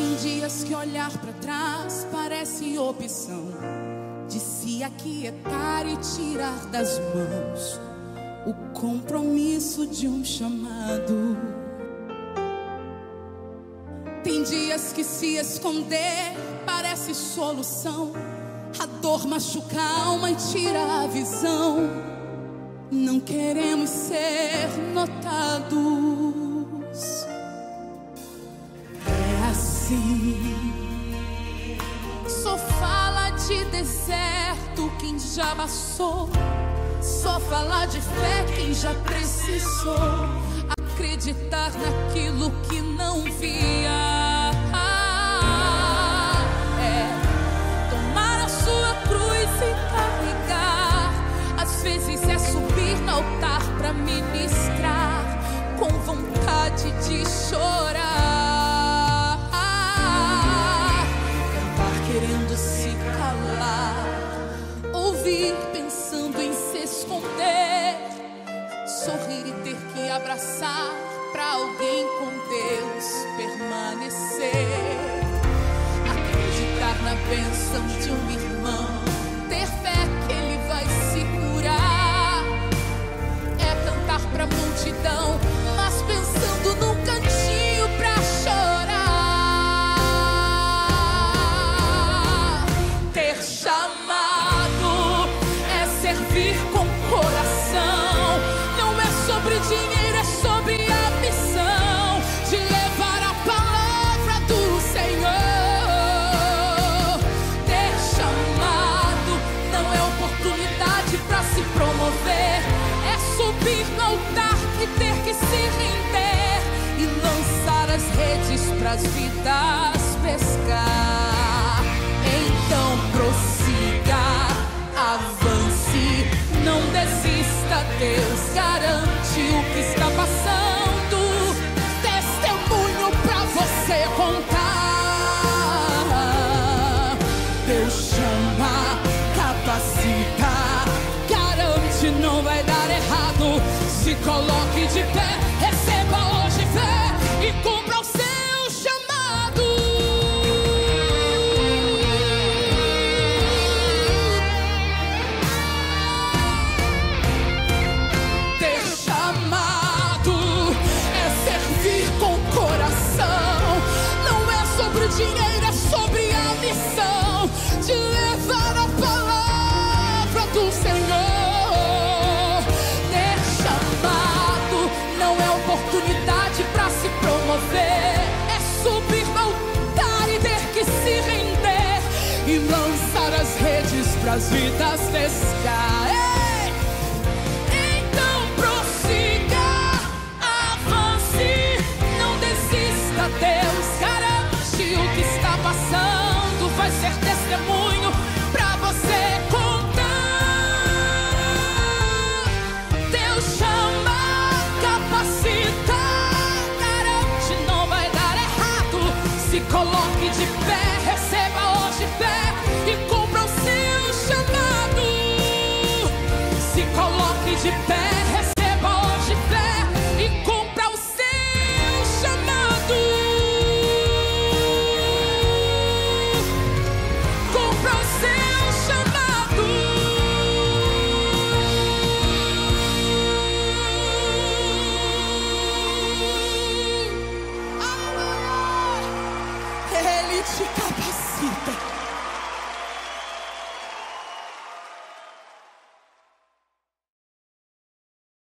Tem dias que olhar para trás parece opção de se aquietar e tirar das mãos o compromisso de um chamado. Tem dias que se esconder parece solução. A dor machuca a alma e tira a visão. Não queremos ser notados. É assim. Só fala de deserto quem já passou. Só fala de fé quem já precisou acreditar naquilo que não via. Tomar a sua cruz e carregar. Às vezes é subir no altar para ministrar com vontade de chorar. Cantar querendo se calar, ouvir pensando em se esconder, sorrir e ter que abraçar pra alguém com Deus permanecer. Acreditar na bênção de um irmão, ter fé que ele vai se curar. É cantar pra multidão, mas pensando num cantinho pra chorar. Ter chamado é servir com coração. Não é sobre dinheiro, é sobre a missão de levar a palavra do Senhor. Ter chamado não é oportunidade para se promover, é subir no altar e ter que se render e lançar as redes pras vidas pescar. Então prossiga, avance, não desista, Deus garante o que está passando. Testemunho pra você contar. Deus chama, capacita, garante, não vai dar errado. Se coloque de pé, receba hoje fé e cumpra o seu chamado. Ter chamado é servir com coração. Não é sobre dinheiro, é sobre a missão de levar a palavra do Senhor. Ter chamado não é oportunidade para se promover, é subir no altar e ter que se render e lançar as redes pras vidas pescar. Ei! Então prossiga, avance, não desista, Deus garante o que está passando. Vai ser testemunho pra você contar. Deus chama, capacita, garante, não vai dar errado. Se coloque de pé, receba hoje fé e cumpra o seu chamado. Se coloque de pé, receba hoje fé e cumpra o seu chamado. Cumpra o seu chamado. Ele te capacita.